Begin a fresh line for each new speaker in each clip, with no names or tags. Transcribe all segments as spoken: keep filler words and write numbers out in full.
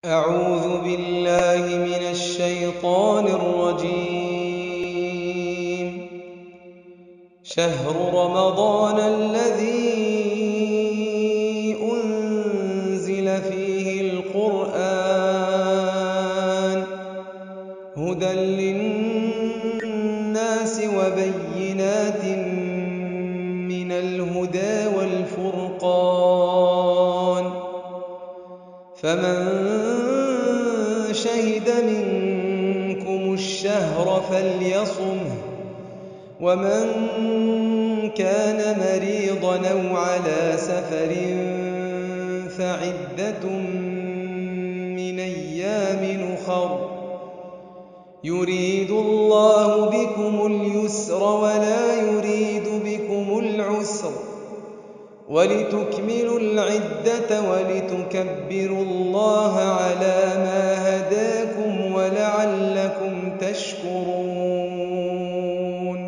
أعوذ بالله من الشيطان الرجيم. شهر رمضان الذي أنزل فيه القرآن هدى للناس وبينات من الهدى والفرقان، فمن شهد منكم الشهر فليصمه، ومن كان مريضا أو على سفر فعدة من أيام أخر، يريد الله بكم اليسر ولا يريد بكم العسر، ولتكملوا العدة ولتكبروا الله على ما هداكم ولعلكم تشكرون.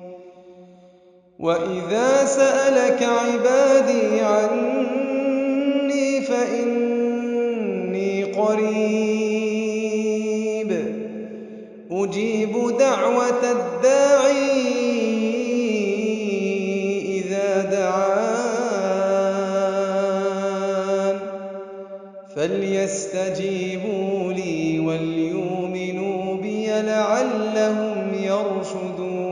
وإذا سألك عبادي عني فإني قريب أجيب دعوة الداعي إذا دعان، فليستجيبوا لي وليؤمنوا بي لعلهم يرشدون.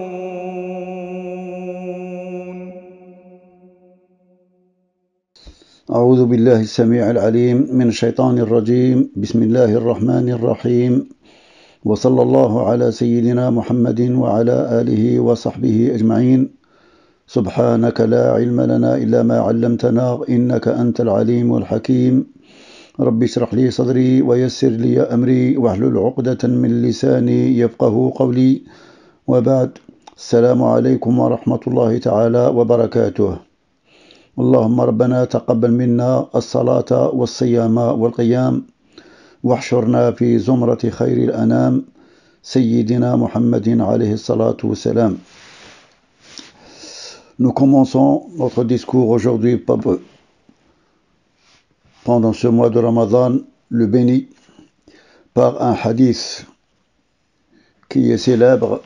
أعوذ بالله السميع العليم من الشيطان الرجيم. بسم الله الرحمن الرحيم، وصلى الله على سيدنا محمد وعلى آله وصحبه أجمعين. سبحانك لا علم لنا إلا ما علمتنا إنك أنت العليم الحكيم. رب اشرح لي صدري ويسر لي أمري واحلل عقدة من لساني يفقه قولي، وبعد. السلام عليكم ورحمة الله تعالى وبركاته. اللهم ربنا تقبل منا الصلاة والصيام والقيام، واحشرنا في زمرة خير الأنام سيدنا محمد عليه الصلاة والسلام. Nous commençons notre discours aujourd'hui pendant ce mois de Ramadan, le béni, par un hadith qui est célèbre,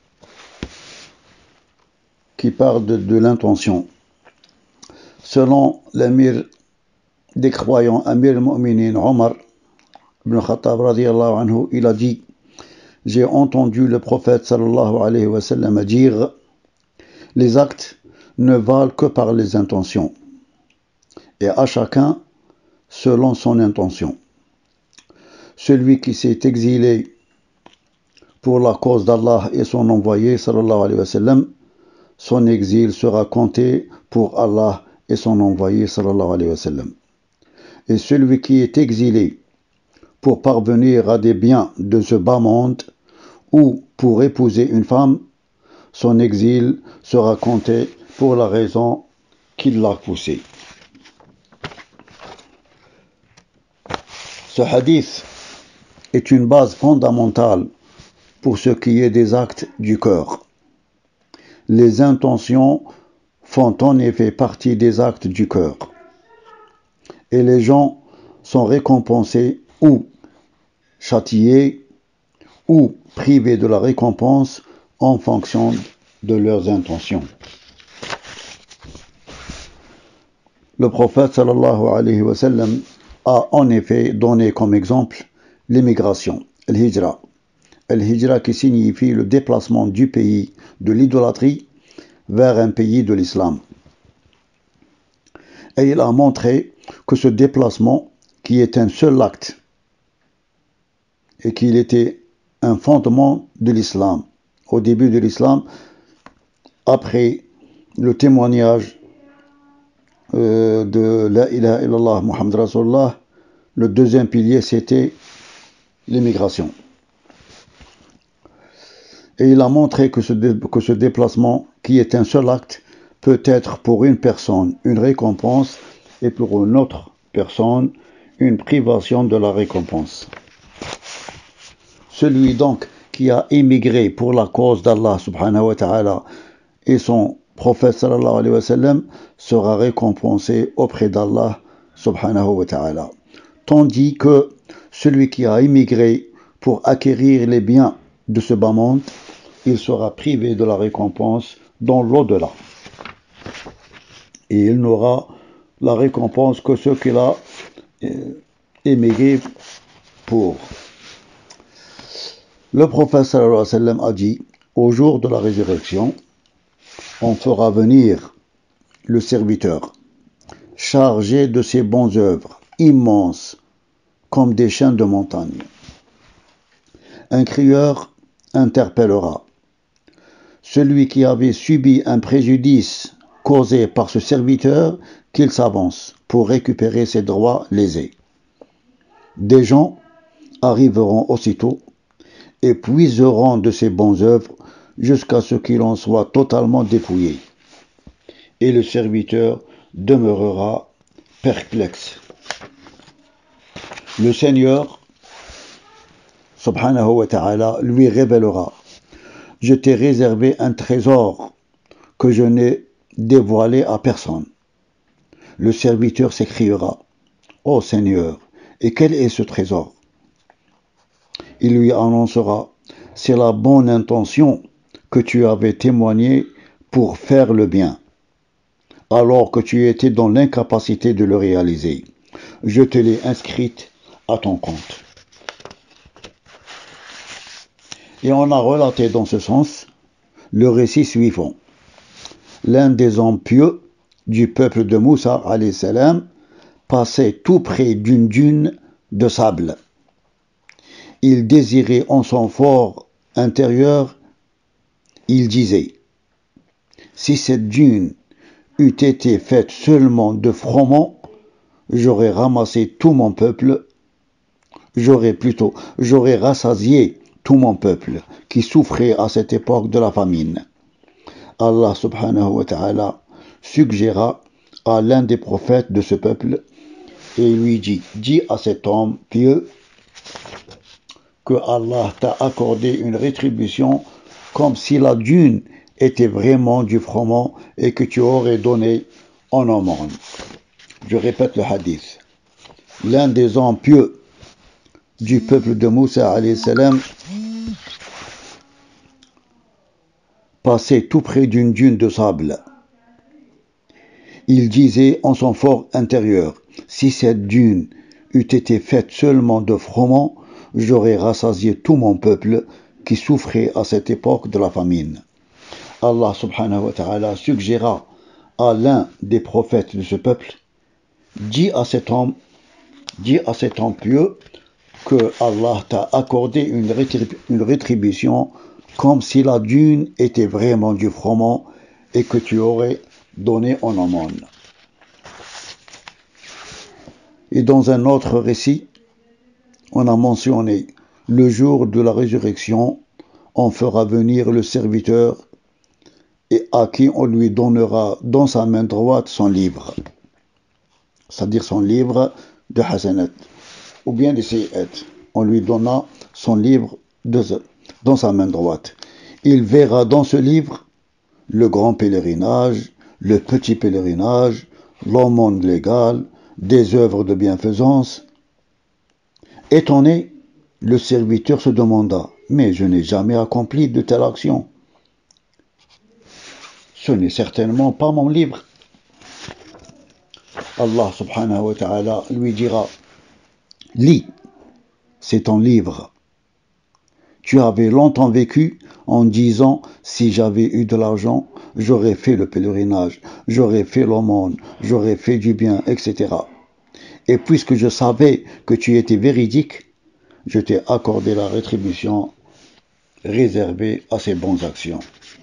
qui parle de, de l'intention. Selon l'amir des croyants, Amir al-Mu'minin Omar ibn Khattab radiyallahu anhu, il a dit: j'ai entendu le prophète sallallahu alayhi wa sallam dire: les actes ne valent que par les intentions, et à chacun selon son intention. Celui qui s'est exilé pour la cause d'Allah et son envoyé sallallahu alayhi wa sallam, son exil sera compté pour Allah et son envoyé sallallahu alayhi wa sallam. Et celui qui est exilé pour parvenir à des biens de ce bas monde ou pour épouser une femme, son exil sera compté pour la raison qui l'a poussé. Ce hadith est une base fondamentale pour ce qui est des actes du cœur. Les intentions font en effet partie des actes du cœur, et les gens sont récompensés ou châtiés ou privés de la récompense en fonction de leurs intentions. Le prophète sallallahu alayhi wa sallam a en effet donné comme exemple l'immigration, al-hijra. Al-hijra qui signifie le déplacement du pays de l'idolâtrie vers un pays de l'islam. Et il a montré que ce déplacement, qui est un seul acte, et qu'il était un fondement de l'islam, au début de l'islam, après le témoignage euh, de La ilaha illallah Muhammad Rasulullah, le deuxième pilier c'était l'immigration. Et il a montré que ce, que ce déplacement, qui est un seul acte, peut être pour une personne une récompense et pour une autre personne une privation de la récompense. Celui donc qui a émigré pour la cause d'Allah subhanahu wa ta'ala et son prophète sallallahu alayhi wa sallam sera récompensé auprès d'Allah subhanahu wa ta'ala. Tandis que celui qui a immigré pour acquérir les biens de ce bas monde, il sera privé de la récompense dans l'au-delà. Et il n'aura la récompense que ce qu'il a émigré pour. Le prophète sallallahu alayhi wa sallam a dit, au jour de la résurrection, on fera venir le serviteur, chargé de ses bonnes œuvres, immenses, comme des chaînes de montagne. Un crieur interpellera. Celui qui avait subi un préjudice causé par ce serviteur, qu'il s'avance pour récupérer ses droits lésés. Des gens arriveront aussitôt et puiseront de ses bonnes œuvres jusqu'à ce qu'il en soit totalement dépouillé. Et le serviteur demeurera perplexe. Le Seigneur, subhanahu wa ta'ala, lui révélera: je t'ai réservé un trésor que je n'ai dévoilé à personne. Le serviteur s'écriera: ô Seigneur, et quel est ce trésor? Il lui annoncera: c'est la bonne intention que tu avais témoignée pour faire le bien, alors que tu étais dans l'incapacité de le réaliser. Je te l'ai inscrite à ton compte. Et on a relaté dans ce sens le récit suivant. L'un des hommes pieux du peuple de Moussa alayhi salam passait tout près d'une dune de sable. Il désirait en son fort intérieur, il disait: si cette dune eût été faite seulement de froment, j'aurais ramassé tout mon peuple, j'aurais plutôt, j'aurais rassasié tout mon peuple qui souffrait à cette époque de la famine. Allah subhanahu wa ta'ala suggéra à l'un des prophètes de ce peuple et lui dit: dis à cet homme pieux que Allah t'a accordé une rétribution comme si la dune était vraiment du froment et que tu aurais donné en aumône. Je répète le hadith. L'un des hommes pieux du peuple de Moussa alayhi salam passait tout près d'une dune de sable. Il disait en son fort intérieur: si cette dune eût été faite seulement de froment, j'aurais rassasié tout mon peuple qui souffrait à cette époque de la famine. Allah subhanahu wa ta'ala suggéra à l'un des prophètes de ce peuple: dis à cet homme, dis à cet homme pieux que Allah t'a accordé une, rétrib une rétribution comme si la dune était vraiment du froment et que tu aurais donné en aumône. Et dans un autre récit, on a mentionné: le jour de la résurrection, on fera venir le serviteur et à qui on lui donnera dans sa main droite son livre, c'est-à-dire son livre de hasanat, ou bien de sayyat. On lui donna son livre de, dans sa main droite. Il verra dans ce livre le grand pèlerinage, le petit pèlerinage, l'aumône légale, des œuvres de bienfaisance. Étonné, le serviteur se demanda: mais je n'ai jamais accompli de telle action. Ce n'est certainement pas mon livre. Allah subhanahu wa ta'ala lui dira: lis, c'est ton livre. Tu avais longtemps vécu en disant: si j'avais eu de l'argent, j'aurais fait le pèlerinage, j'aurais fait l'aumône, j'aurais fait du bien, et cetera. Et puisque je savais que tu étais véridique, je t'ai accordé la rétribution réservée à ces bonnes actions.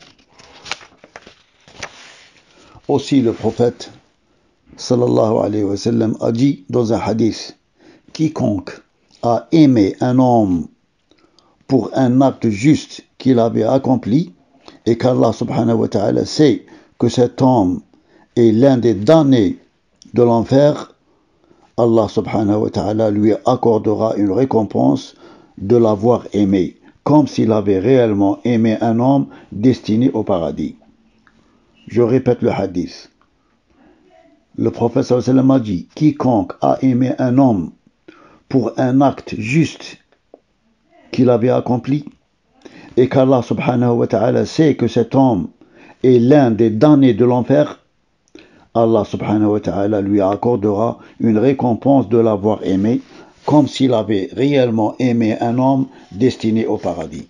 Aussi le prophète sallallahu alayhi wa sallam a dit dans un hadith: quiconque a aimé un homme pour un acte juste qu'il avait accompli et qu'Allah subhanahu wa ta'ala sait que cet homme est l'un des damnés de l'enfer, Allah subhanahu wa ta'ala lui accordera une récompense de l'avoir aimé, comme s'il avait réellement aimé un homme destiné au paradis. Je répète le hadith. Le prophète sallallahu alayhi wa sallam a dit: quiconque a aimé un homme pour un acte juste qu'il avait accompli, et qu'Allah subhanahu wa ta'ala sait que cet homme est l'un des damnés de l'enfer, Allah subhanahu wa ta'ala lui accordera une récompense de l'avoir aimé, comme s'il avait réellement aimé un homme destiné au paradis.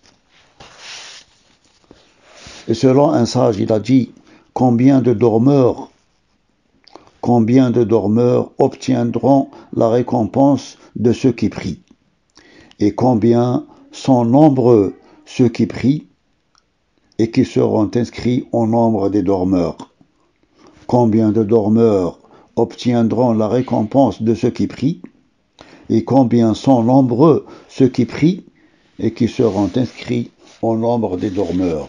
Et selon un sage, il a dit, combien de dormeurs, combien de dormeurs obtiendront la récompense de ceux qui prient, et combien sont nombreux ceux qui prient et qui seront inscrits au nombre des dormeurs. Combien de dormeurs obtiendront la récompense de ceux qui prient, et combien sont nombreux ceux qui prient et qui seront inscrits au nombre des dormeurs.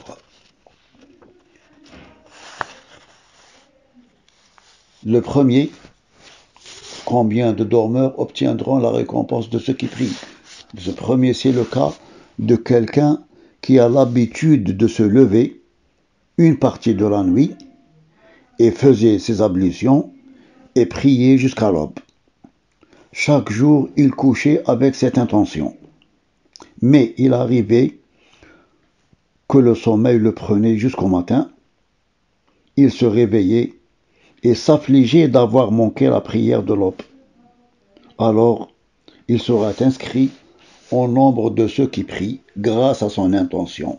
Le premier, combien de dormeurs obtiendront la récompense de ceux qui prient. Ce premier, c'est le cas de quelqu'un qui a l'habitude de se lever une partie de la nuit et faisait ses ablutions et priait jusqu'à l'aube. Chaque jour, il couchait avec cette intention. Mais il arrivait que le sommeil le prenait jusqu'au matin. Il se réveillait et s'affligeait d'avoir manqué la prière de l'aube. Alors, il sera inscrit au nombre de ceux qui prient grâce à son intention.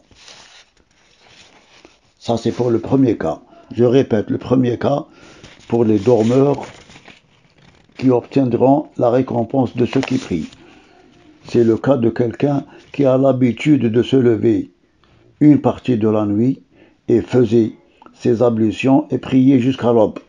Ça, c'est pour le premier cas. Je répète, le premier cas pour les dormeurs qui obtiendront la récompense de ceux qui prient. C'est le cas de quelqu'un qui a l'habitude de se lever une partie de la nuit et faisait ses ablutions et priait jusqu'à l'aube.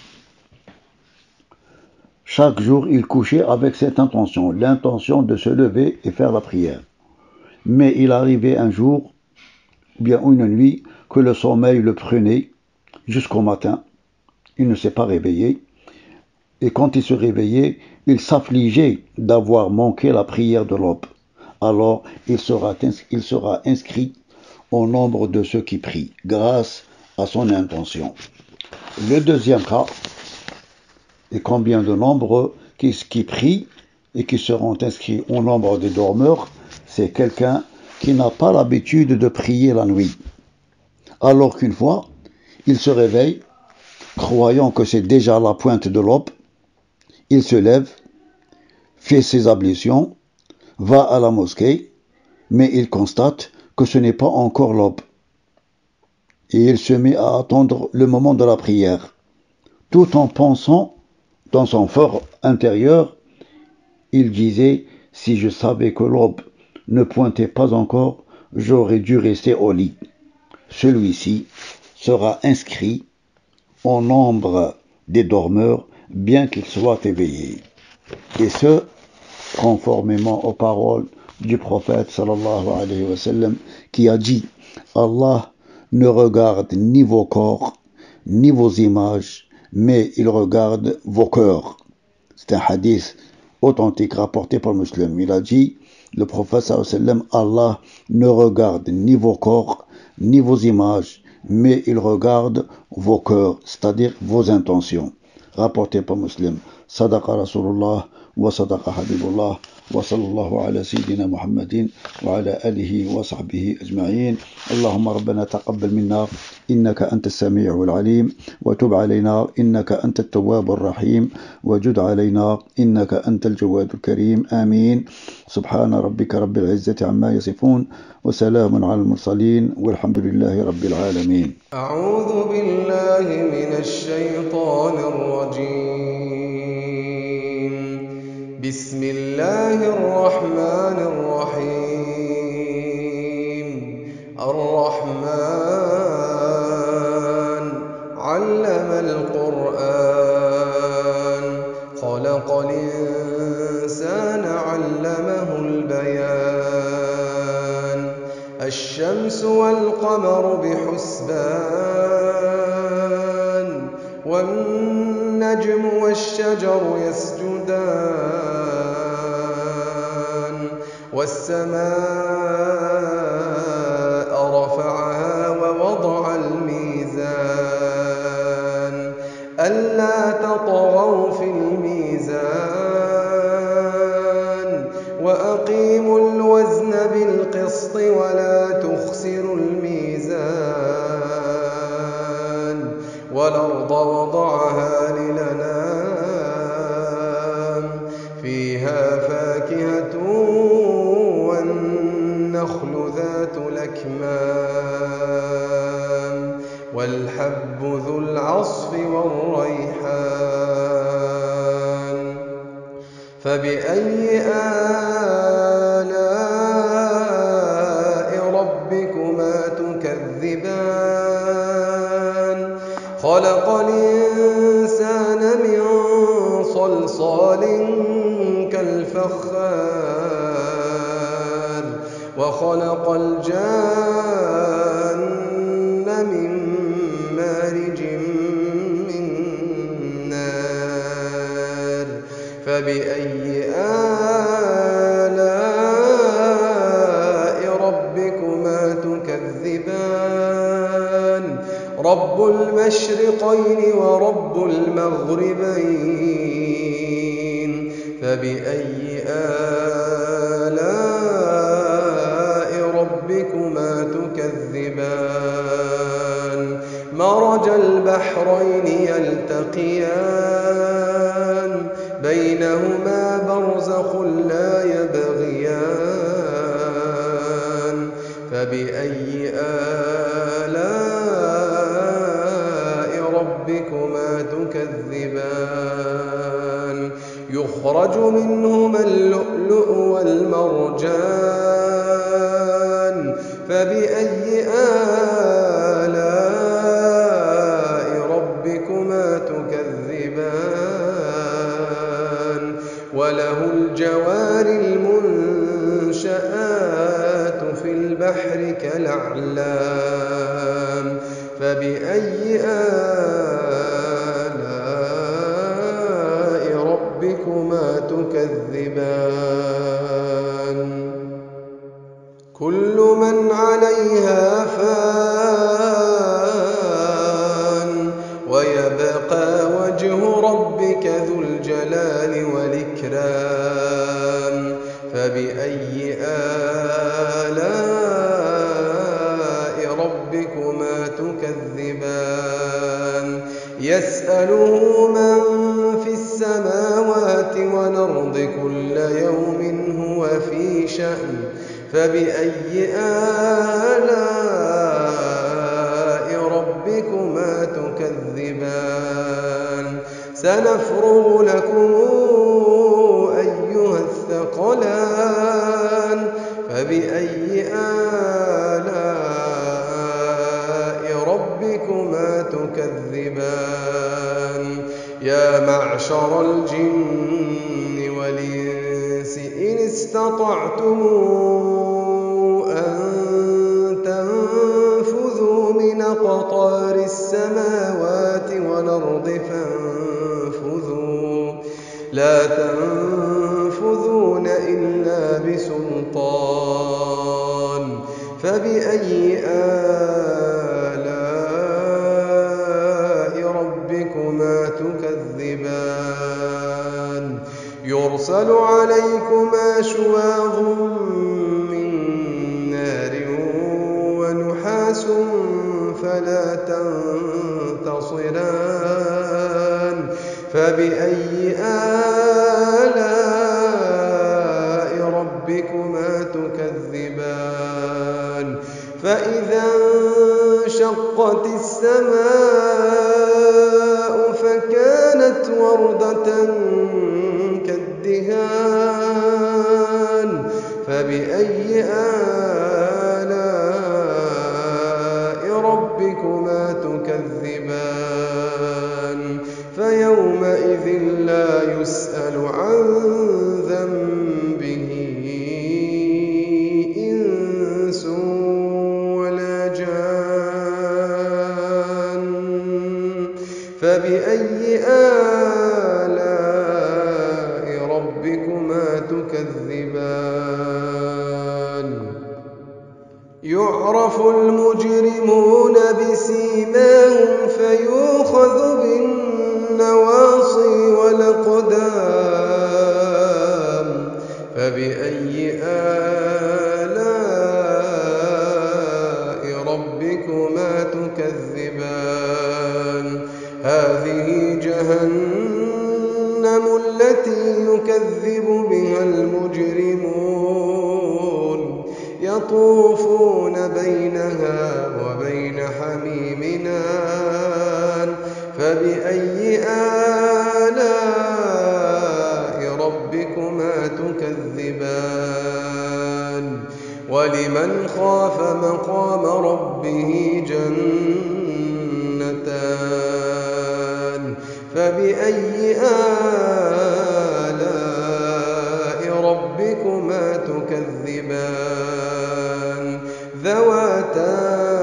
Chaque jour, il couchait avec cette intention, l'intention de se lever et faire la prière. Mais il arrivait un jour, bien une nuit, que le sommeil le prenait jusqu'au matin. Il ne s'est pas réveillé. Et quand il se réveillait, il s'affligeait d'avoir manqué la prière de l'aube. Alors, il sera, il sera inscrit au nombre de ceux qui prient, grâce à son intention. Le deuxième cas, et combien de nombreux qui, qui prient et qui seront inscrits au nombre des dormeurs, c'est quelqu'un qui n'a pas l'habitude de prier la nuit. Alors qu'une fois, il se réveille, croyant que c'est déjà la pointe de l'aube, il se lève, fait ses ablutions, va à la mosquée, mais il constate que ce n'est pas encore l'aube. Et il se met à attendre le moment de la prière, tout en pensant, dans son fort intérieur, il disait, si je savais que l'aube ne pointait pas encore, j'aurais dû rester au lit. Celui-ci sera inscrit au nombre des dormeurs, bien qu'il soit éveillé. Et ce, conformément aux paroles du prophète sallallahu alayhi wa sallam, qui a dit, Allah ne regarde ni vos corps, ni vos images, mais il regarde vos cœurs. C'est un hadith authentique rapporté par le musulman. Il a dit, le prophète sallallahu alayhi wa sallam, Allah ne regarde ni vos corps, ni vos images, mais il regarde vos cœurs, c'est-à-dire vos intentions. Rapporté par Muslim. Sadaqa Rasulullah wa sadaqa Habibullah wa sallallahu ala sayyidina Muhammadin wa ala alihi wa sahbihi ajma'in. Allahumma rabbana taqabbal minna innaka anta as-sami'u al-alim wa tub alayna innaka anta at-tawwab ar-rahim wa jud alayna innaka anta al-jawad al-karim. Amin. Subhana rabbika rabbil izzati amma yasifun wa salamun ala al-mursalin walhamdulillahi rabbil alamin.
أعوذ بالله من الشيطان الرجيم. بسم الله الرحمن الرحيم. الرحمن علم القرآن خلق الإنسان علمه البيان. الشمس والقمر بحسبان والنجم والشجر يسجدان والسماء رفعها ووضع الميزان ألا تطغوا في الميزان وأقيموا الوزن بالقسط ولا تخسروا الميزان والأرض وضعها للأنام فيها فاكهة والنخل ذات الأكمام والحب ذو العصف والريحان فبأي آلاء ربكما تكذبان خلق الإنسان من صلصال كالفخار وخلق الجان من مارج من نار فبأي آلاء ربكما تكذبان رب المشرقين ورب المغربين فبأي آلاء ربكما تكذبان مرج البحرين يلتقيان بينهما برزخ لا يبغيان فبأي آلاء ربكما تكذبان يخرج منهما اللؤلؤ والمرجان فبأي آلاء ربكما تكذبان وله الجوار المنشآت في البحر كالأعلام فبأي آلاء ربكما تكذبان كل من عليها فان ويبقى وجه ربك ذو الجلال والإكرام فبأي آلاء ربكما تكذبان يسأله من في السماوات والأرض كل يوم هو في شأن فبأي آلاء ربكما تكذبان سنفرغ لكم أيها الثقلان فبأي آلاء ربكما تكذبان يا معشر الجن والإنس إن استطعتم أن تنفذوا من أقطار السماوات والأرض فانفذوا لا تنفذون إلا بسلطان فبأي آلاء ربكما تكذبان يرسل عليكما شواظ من نار ونحاس فلا تنتصران فبأي آلاء ربكما تكذبان فإذا انشقت السماء فكانت وردة كالدهان فبأي آلاء ربكما تكذبان فيومئذ لا يسأل عن ذنبه إنس ولا جان فبأي آلاء ربكما تكذبان يعرف المجرمون بسيماهم فيؤخذ بالنواصي والأقدام فبأي آلاء ربكما تكذبان هذه جهنم التي يكذب بها المجرمون يطوفون بينها وبين حميم آن فبأي آلاء ربكما تكذبان ولمن خاف مقام ربه جنتان فبأي آلاء ربكما تكذبان ذواتا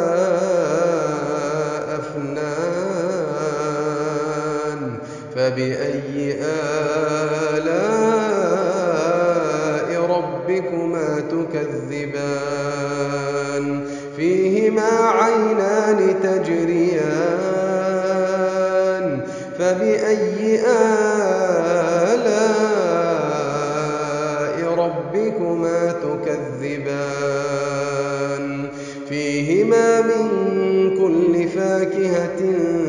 أفنان فبأي آلاء ربكما تكذبان فيهما عينان تجريان فبأي آلاء ربكما تكذبان فيهما من كل فاكهة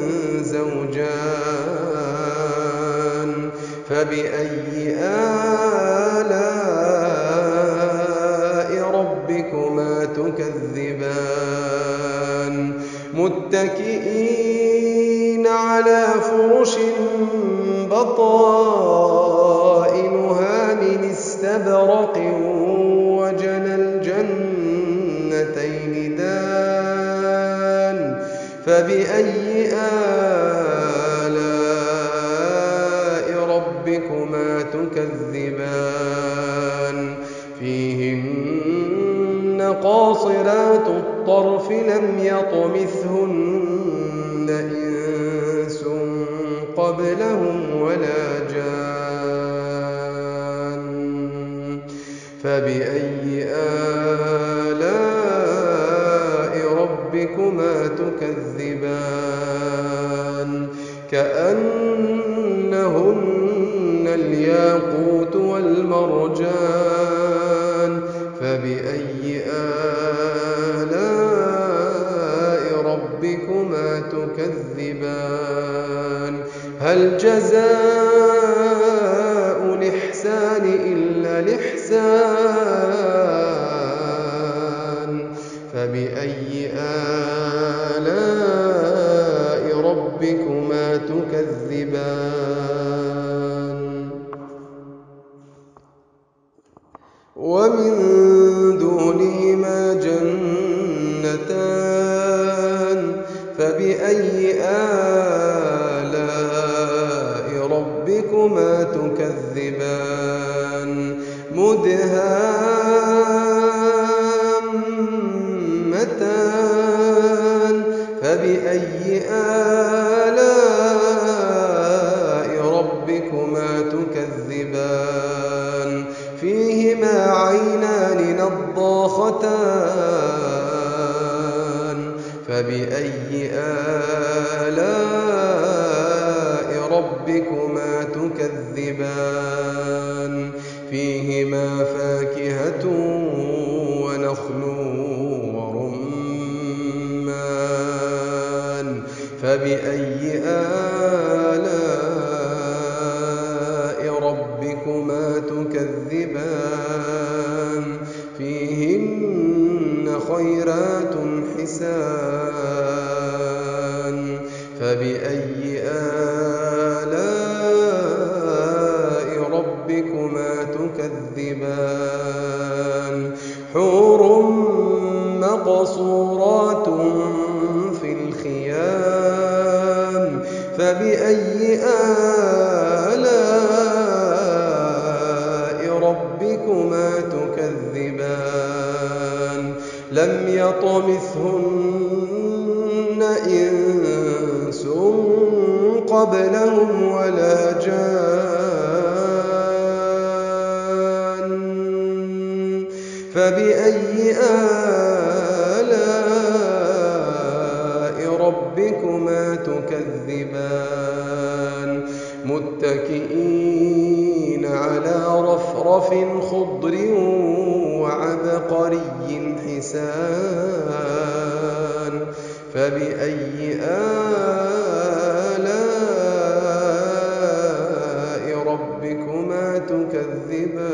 زوجان فبأي آلاء ربكما تكذبان متكئين على فرش بطائنها من استبرق وجنى الجنتين دان فبأي آلاء ربكما تكذبان فيهن قاصرات الطرف لم يطمثهن إنس قبلهم ولا جان فبأي آلاء ربكما تكذبان كأنهن الياقوت والمرجان فبأي آلاء ربكما تكذبان هل جزاء الإحسان إلا الإحسان فبأي آلاء ربكما تكذبان ومن دونهما جنتان فبأي آلاء ربكما تكذبان مدهامتان فبأي آلاء ربكما تكذبان فيهما عينان نضاختان فبأي آلاء ربكما تكذبان فيهما فاكهة ونخل ورمان فبأي آلاء ربكما تكذبان فيهن خيرات حسان فبأي آلاء ربكما تكذبان حور مقصورات في الخيام فبأي آلاء ربكما تكذبان لم يطمثهن إنس قبلهم ولا جان فبأي آلاء ربكما تكذبان متكئين على رفرف خضر وعبقري حسان فبأي آلاء ربكما تكذبان